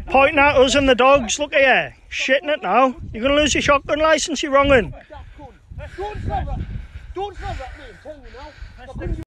Pointing at us and the dogs, look at you. Shitting it now. You're going to lose your shotgun licence, you're wronging. Don't throw that. Don't throw that, mate. I'm telling you now.